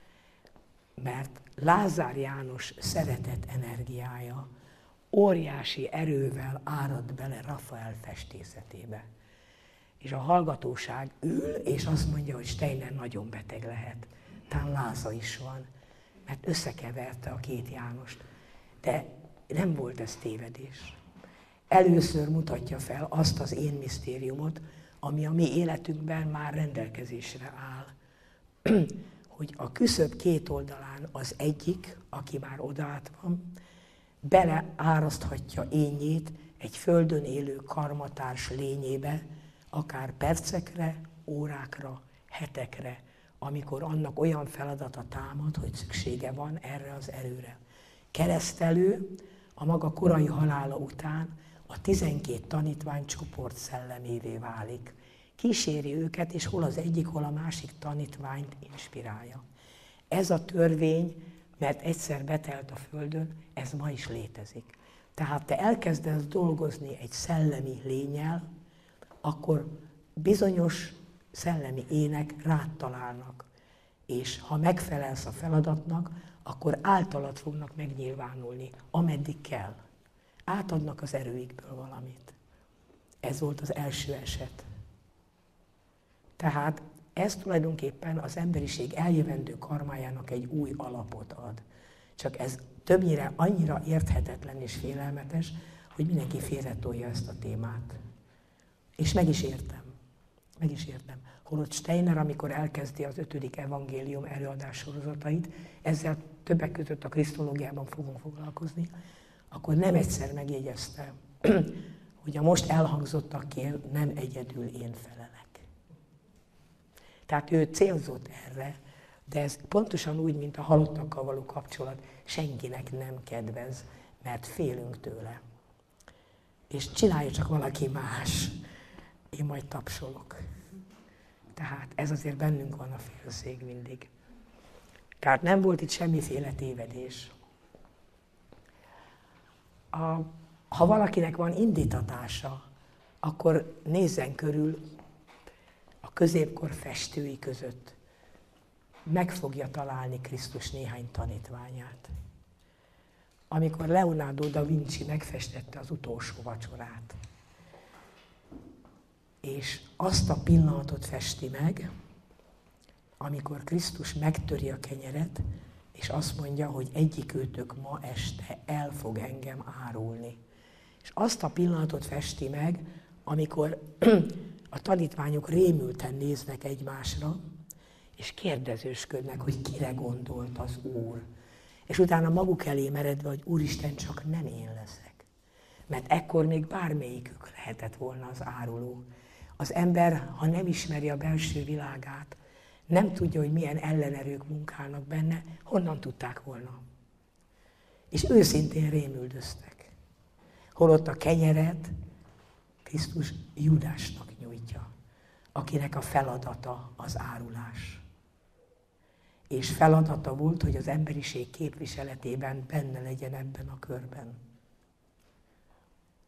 mert Lázár János szeretet energiája óriási erővel árad bele Rafael festészetébe. És a hallgatóság ül, és azt mondja, hogy Steiner nagyon beteg lehet. Talán láza is van, mert összekeverte a két Jánost. De nem volt ez tévedés. Először mutatja fel azt az én misztériumot, ami a mi életünkben már rendelkezésre áll. Hogy a küszöb két oldalán az egyik, aki már odaállt van, beleáraszthatja énjét egy földön élő karmatárs lényébe, akár percekre, órákra, hetekre, amikor annak olyan feladata támad, hogy szüksége van erre az erőre. Keresztelő a maga korai halála után a tizenkét tanítvány csoport szellemévé válik. Kíséri őket, és hol az egyik, hol a másik tanítványt inspirálja. Ez a törvény, mert egyszer betelt a Földön, ez ma is létezik. Tehát te elkezdesz dolgozni egy szellemi lénnyel, akkor bizonyos szellemi ének rád találnak. És ha megfelelsz a feladatnak, akkor általad fognak megnyilvánulni, ameddig kell. Átadnak az erőikből valamit. Ez volt az első eset. Tehát ez tulajdonképpen az emberiség eljövendő karmájának egy új alapot ad. Csak ez többnyire annyira érthetetlen és félelmetes, hogy mindenki félretolja ezt a témát. És meg is értem. Meg is értem. Holott Steiner, amikor elkezdi az ötödik evangélium előadás sorozatait, ezzel többek között a krisztológiában fogunk foglalkozni, akkor nem egyszer megjegyezte, hogy a most elhangzottakért nem egyedül én felelek. Tehát ő célzott erre, de ez pontosan úgy, mint a halottakkal való kapcsolat, senkinek nem kedvez, mert félünk tőle. És csinálja csak valaki más, én majd tapsolok. Tehát ez azért bennünk van a félszég mindig. Tehát nem volt itt semmiféle tévedés. A, ha valakinek van indítatása, akkor nézzen körül a középkor festői között. Meg fogja találni Krisztus néhány tanítványát. Amikor Leonardo da Vinci megfestette az utolsó vacsorát, és azt a pillanatot festi meg, amikor Krisztus megtöri a kenyeret, és azt mondja, hogy egyikőtök ma este el fog engem árulni. És azt a pillanatot festi meg, amikor a tanítványok rémülten néznek egymásra, és kérdezősködnek, hogy kire gondolt az Úr. És utána maguk elé meredve, hogy Úristen, csak nem én leszek. Mert ekkor még bármelyikük lehetett volna az áruló. Az ember, ha nem ismeri a belső világát, nem tudja, hogy milyen ellenerők munkálnak benne, honnan tudták volna. És őszintén rémüldöztek. Holott a kenyeret Krisztus Judásnak nyújtja, akinek a feladata az árulás. És feladata volt, hogy az emberiség képviseletében benne legyen ebben a körben.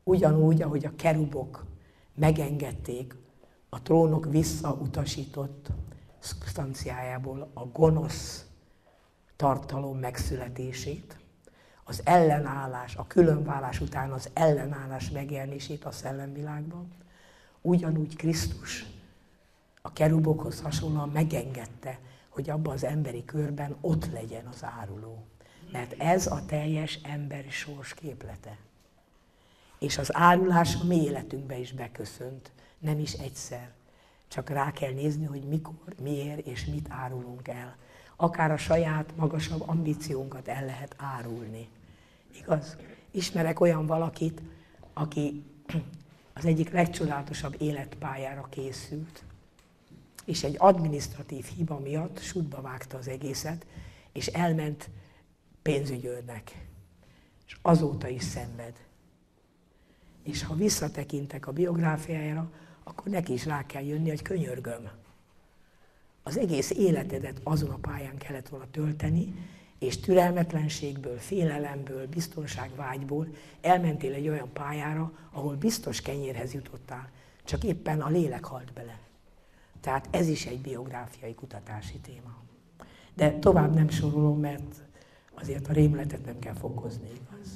ugyanúgy, ahogy a kerubok megengedték a trónok visszautasított szubstanciájából a gonosz tartalom megszületését, az ellenállás, a különválás után az ellenállás megjelenését a szellemvilágban, ugyanúgy Krisztus a kerubokhoz hasonlóan megengedte, hogy abban az emberi körben ott legyen az áruló. Mert ez a teljes emberi sors képlete. És az árulás a mi életünkbe is beköszönt, nem is egyszer. Csak rá kell nézni, hogy mikor, miért és mit árulunk el. Akár a saját magasabb ambíciónkat el lehet árulni. Igaz? Ismerek olyan valakit, aki az egyik legcsodálatosabb életpályára készült, és egy adminisztratív hiba miatt sútba vágta az egészet, és elment pénzügyőrnek. És azóta is szenved. És ha visszatekintek a biográfiájára, akkor neki is rá kell jönni, hogy könyörgöm. Az egész életedet azon a pályán kellett volna tölteni, és türelmetlenségből, félelemből, biztonságvágyból elmentél egy olyan pályára, ahol biztos kenyérhez jutottál, csak éppen a lélek halt bele. Tehát ez is egy biográfiai kutatási téma. De tovább nem sorolom, mert azért a rémületet nem kell fokozni, igaz?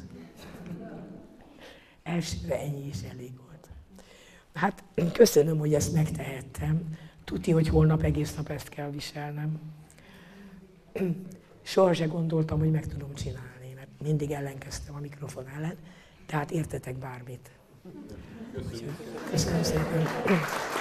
Elsőre ennyi is elég volt. Hát köszönöm, hogy ezt megtehettem. Tuti, hogy holnap egész nap ezt kell viselnem. Soha se gondoltam, hogy meg tudom csinálni, mert mindig ellenkeztem a mikrofon ellen, tehát értetek bármit. Köszönöm, Köszönöm szépen.